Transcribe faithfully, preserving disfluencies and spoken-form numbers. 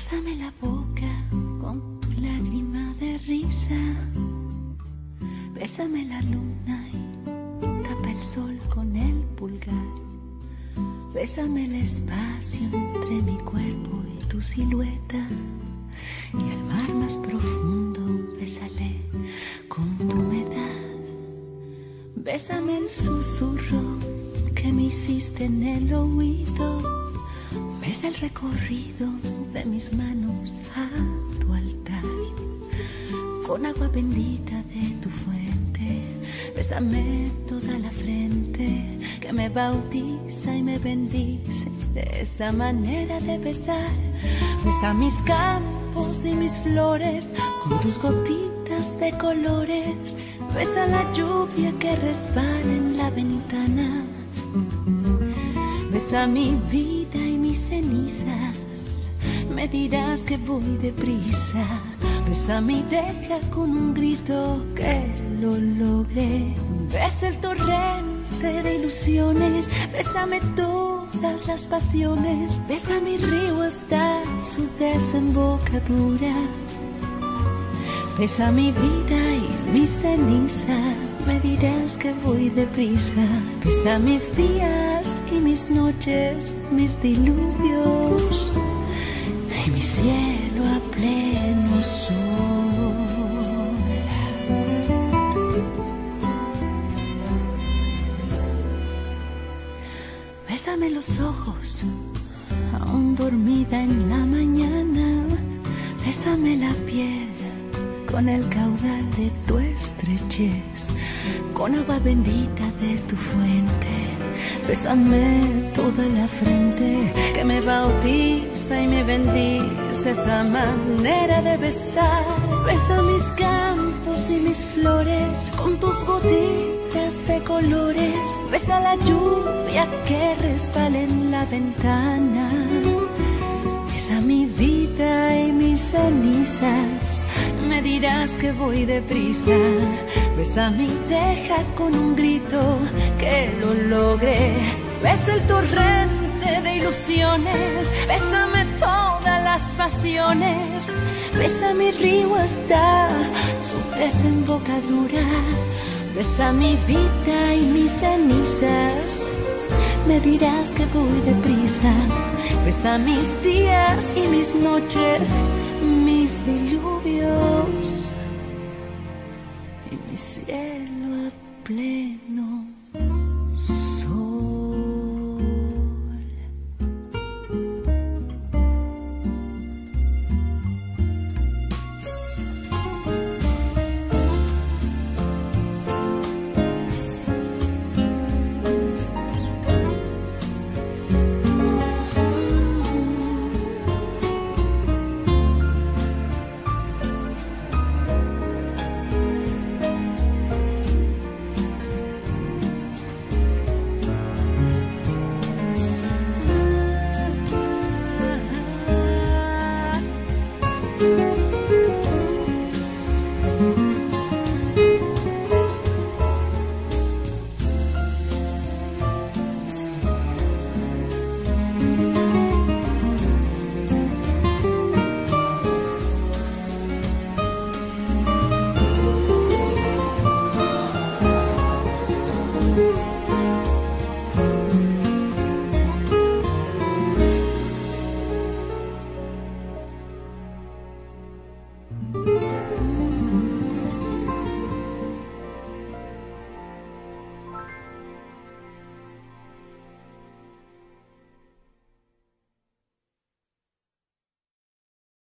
Bésame la boca con tu lágrima de risa. Bésame la luna y tapa el sol con el pulgar. Bésame el espacio entre mi cuerpo y tu silueta. Y el mar más profundo, bésale con tu humedad. Bésame el susurro que me hiciste en el oído. Besa el recorrido de mis manos a tu altar. Con agua bendita de tu fuente, bésame toda la frente, que me bautiza y me bendice de esa manera de besar. Besa mis campos y mis flores con tus gotitas de colores. Besa la lluvia que resbala en la ventana. Besa mi vida y mis cenizas. Me dirás que voy deprisa. Bésame y deja con un grito que lo logré. Besa el torrente de ilusiones. Bésame todas las pasiones. Besa mi río hasta su desembocadura. Besa mi vida y mi ceniza. Me dirás que voy deprisa. Besa mis días y mis noches, mis diluvios y mi cielo a pleno sol. Bésame los ojos, aún dormida en la mañana. Bésame la piel con el caudal de tu estrechez, con agua bendita de tu fuente. Bésame toda la frente, que me bautiza y me bendice esa manera de besar. Besa mis campos y mis flores con tus gotitas de colores. Besa la lluvia que resbala en la ventana. Besa mi vida y mis cenizas. Me dirás que voy deprisa. Bésame y deja con un grito que lo logré. Besa el torrente de ilusiones. Bésame todas las pasiones. Besa mi río hasta su desembocadura. Besa mi vida y mis cenizas. Me dirás que voy deprisa. Besa mis días y mis noches, mis diluvios y mi cielo a pleno